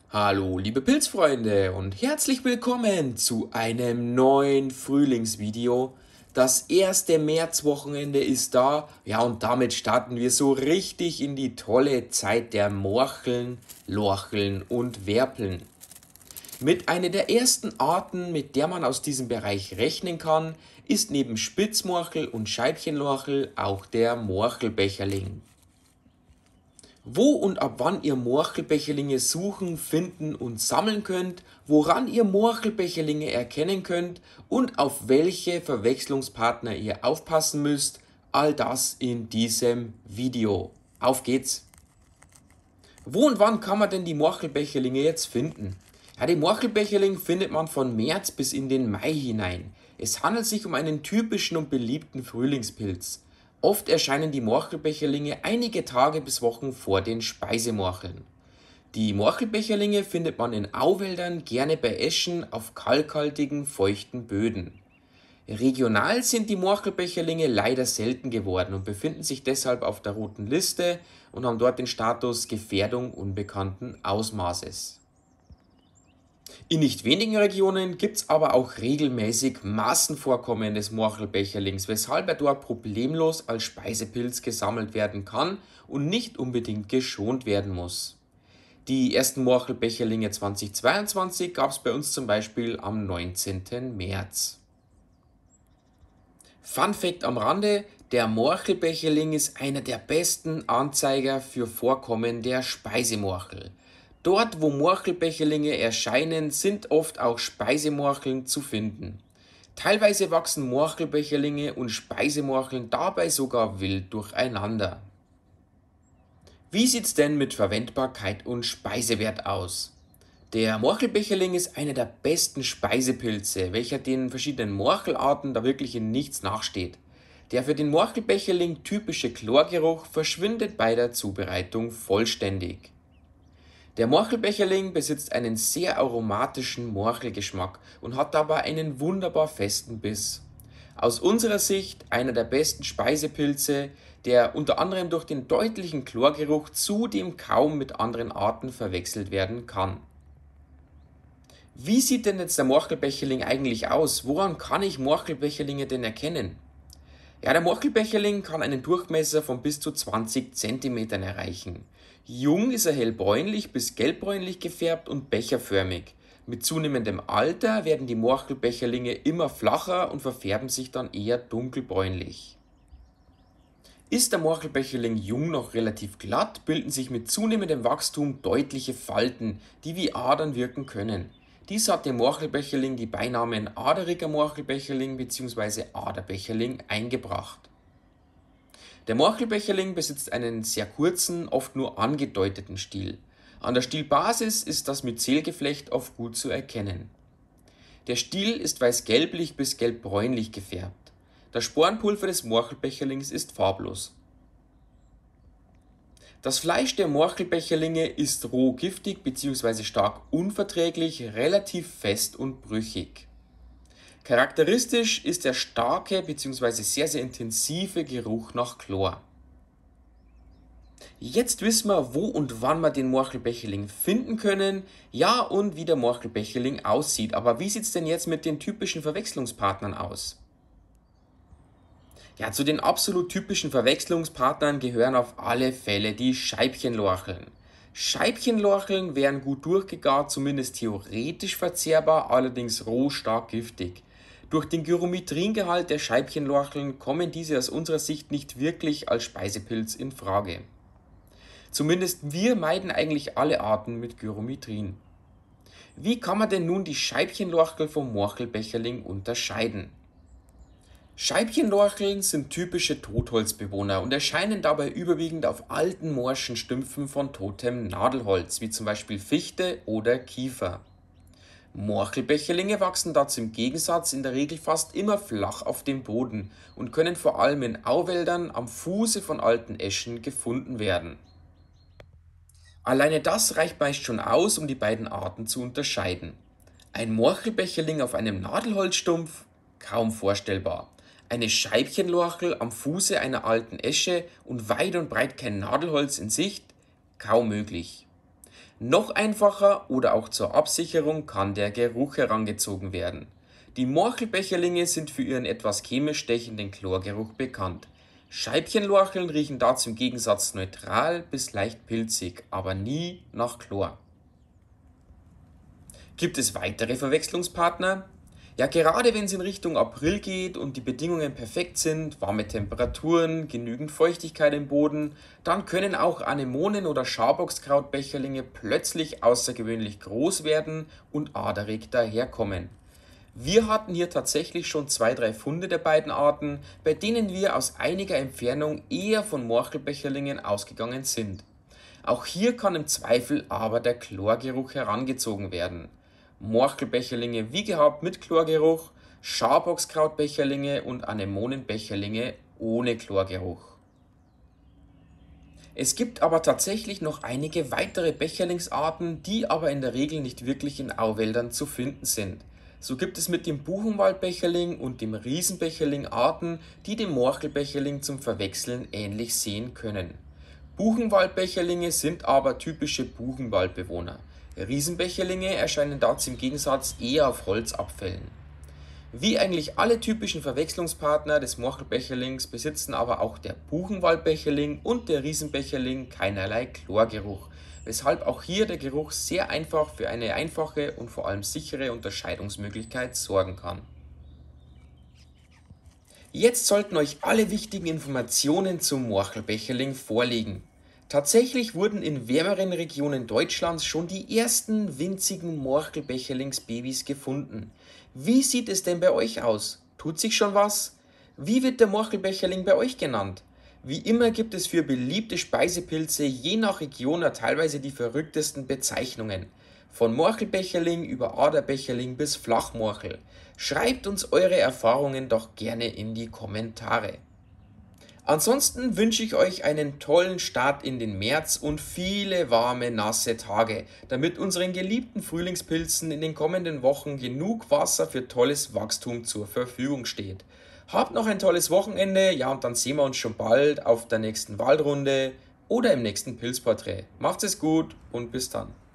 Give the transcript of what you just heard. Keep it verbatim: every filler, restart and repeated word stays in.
Hallo liebe Pilzfreunde und herzlich willkommen zu einem neuen Frühlingsvideo. Das erste Märzwochenende ist da, ja, und damit starten wir so richtig in die tolle Zeit der Morcheln, Lorcheln und Werpeln. Mit einer der ersten Arten, mit der man aus diesem Bereich rechnen kann, ist neben Spitzmorchel und Scheibchenlorchel auch der Morchelbecherling. Wo und ab wann ihr Morchelbecherlinge suchen, finden und sammeln könnt, woran ihr Morchelbecherlinge erkennen könnt und auf welche Verwechslungspartner ihr aufpassen müsst, all das in diesem Video. Auf geht's! Wo und wann kann man denn die Morchelbecherlinge jetzt finden? Ja, den Morchelbecherling findet man von März bis in den Mai hinein. Es handelt sich um einen typischen und beliebten Frühlingspilz. Oft erscheinen die Morchelbecherlinge einige Tage bis Wochen vor den Speisemorcheln. Die Morchelbecherlinge findet man in Auwäldern, gerne bei Eschen, auf kalkhaltigen, feuchten Böden. Regional sind die Morchelbecherlinge leider selten geworden und befinden sich deshalb auf der roten Liste und haben dort den Status Gefährdung unbekannten Ausmaßes. In nicht wenigen Regionen gibt es aber auch regelmäßig Massenvorkommen des Morchelbecherlings, weshalb er dort problemlos als Speisepilz gesammelt werden kann und nicht unbedingt geschont werden muss. Die ersten Morchelbecherlinge zweitausendzweiundzwanzig gab es bei uns zum Beispiel am neunzehnten März. Fun Fact am Rande: Der Morchelbecherling ist einer der besten Anzeiger für Vorkommen der Speisemorchel. Dort, wo Morchelbecherlinge erscheinen, sind oft auch Speisemorcheln zu finden. Teilweise wachsen Morchelbecherlinge und Speisemorcheln dabei sogar wild durcheinander. Wie sieht's denn mit Verwendbarkeit und Speisewert aus? Der Morchelbecherling ist einer der besten Speisepilze, welcher den verschiedenen Morchelarten da wirklich in nichts nachsteht. Der für den Morchelbecherling typische Chlorgeruch verschwindet bei der Zubereitung vollständig. Der Morchelbecherling besitzt einen sehr aromatischen Morchelgeschmack und hat dabei einen wunderbar festen Biss. Aus unserer Sicht einer der besten Speisepilze, der unter anderem durch den deutlichen Chlorgeruch zudem kaum mit anderen Arten verwechselt werden kann. Wie sieht denn jetzt der Morchelbecherling eigentlich aus? Woran kann ich Morchelbecherlinge denn erkennen? Ja, der Morchelbecherling kann einen Durchmesser von bis zu zwanzig Zentimetern erreichen. Jung ist er hellbräunlich bis gelbbräunlich gefärbt und becherförmig. Mit zunehmendem Alter werden die Morchelbecherlinge immer flacher und verfärben sich dann eher dunkelbräunlich. Ist der Morchelbecherling jung noch relativ glatt, bilden sich mit zunehmendem Wachstum deutliche Falten, die wie Adern wirken können. Dies hat dem Morchelbecherling die Beinamen aderiger Morchelbecherling bzw. Aderbecherling eingebracht. Der Morchelbecherling besitzt einen sehr kurzen, oft nur angedeuteten Stiel. An der Stielbasis ist das Myzelgeflecht oft gut zu erkennen. Der Stiel ist weiß-gelblich bis gelbbräunlich gefärbt. Das Sporenpulver des Morchelbecherlings ist farblos. Das Fleisch der Morchelbecherlinge ist roh giftig bzw. stark unverträglich, relativ fest und brüchig. Charakteristisch ist der starke bzw. sehr sehr intensive Geruch nach Chlor. Jetzt wissen wir, wo und wann wir den Morchelbecherling finden können, ja, und wie der Morchelbecherling aussieht. Aber wie sieht es denn jetzt mit den typischen Verwechslungspartnern aus? Ja, zu den absolut typischen Verwechslungspartnern gehören auf alle Fälle die Scheibchenlorcheln. Scheibchenlorcheln wären gut durchgegart, zumindest theoretisch verzehrbar, allerdings roh stark giftig. Durch den Gyrometringehalt der Scheibchenlorcheln kommen diese aus unserer Sicht nicht wirklich als Speisepilz in Frage. Zumindest wir meiden eigentlich alle Arten mit Gyrometrin. Wie kann man denn nun die Scheibchenlorchel vom Morchelbecherling unterscheiden? Scheibchenlorcheln sind typische Totholzbewohner und erscheinen dabei überwiegend auf alten morschen Stümpfen von totem Nadelholz, wie zum Beispiel Fichte oder Kiefer. Morchelbecherlinge wachsen dazu im Gegensatz in der Regel fast immer flach auf dem Boden und können vor allem in Auwäldern am Fuße von alten Eschen gefunden werden. Alleine das reicht meist schon aus, um die beiden Arten zu unterscheiden. Ein Morchelbecherling auf einem Nadelholzstumpf? Kaum vorstellbar. Eine Scheibchenlorchel am Fuße einer alten Esche und weit und breit kein Nadelholz in Sicht? Kaum möglich. Noch einfacher oder auch zur Absicherung kann der Geruch herangezogen werden. Die Morchelbecherlinge sind für ihren etwas chemisch stechenden Chlorgeruch bekannt. Scheibchenlorcheln riechen dazu im Gegensatz neutral bis leicht pilzig, aber nie nach Chlor. Gibt es weitere Verwechslungspartner? Ja, gerade wenn es in Richtung April geht und die Bedingungen perfekt sind, warme Temperaturen, genügend Feuchtigkeit im Boden, dann können auch Anemonen- oder Schaboxkrautbecherlinge plötzlich außergewöhnlich groß werden und aderig daherkommen. Wir hatten hier tatsächlich schon zwei, drei Funde der beiden Arten, bei denen wir aus einiger Entfernung eher von Morchelbecherlingen ausgegangen sind. Auch hier kann im Zweifel aber der Chlorgeruch herangezogen werden. Morchelbecherlinge wie gehabt mit Chlorgeruch, Schaboxkrautbecherlinge und Anemonenbecherlinge ohne Chlorgeruch. Es gibt aber tatsächlich noch einige weitere Becherlingsarten, die aber in der Regel nicht wirklich in Auwäldern zu finden sind. So gibt es mit dem Buchenwaldbecherling und dem Riesenbecherling Arten, die dem Morchelbecherling zum Verwechseln ähnlich sehen können. Buchenwaldbecherlinge sind aber typische Buchenwaldbewohner. Riesenbecherlinge erscheinen dazu im Gegensatz eher auf Holzabfällen. Wie eigentlich alle typischen Verwechslungspartner des Morchelbecherlings besitzen aber auch der Buchenwaldbecherling und der Riesenbecherling keinerlei Chlorgeruch, weshalb auch hier der Geruch sehr einfach für eine einfache und vor allem sichere Unterscheidungsmöglichkeit sorgen kann. Jetzt sollten euch alle wichtigen Informationen zum Morchelbecherling vorliegen. Tatsächlich wurden in wärmeren Regionen Deutschlands schon die ersten winzigen Morchelbecherlingsbabys gefunden. Wie sieht es denn bei euch aus? Tut sich schon was? Wie wird der Morchelbecherling bei euch genannt? Wie immer gibt es für beliebte Speisepilze je nach Region ja teilweise die verrücktesten Bezeichnungen. Von Morchelbecherling über Aderbecherling bis Flachmorchel. Schreibt uns eure Erfahrungen doch gerne in die Kommentare. Ansonsten wünsche ich euch einen tollen Start in den März und viele warme, nasse Tage, damit unseren geliebten Frühlingspilzen in den kommenden Wochen genug Wasser für tolles Wachstum zur Verfügung steht. Habt noch ein tolles Wochenende, ja, und dann sehen wir uns schon bald auf der nächsten Waldrunde oder im nächsten Pilzporträt. Macht's es gut und bis dann.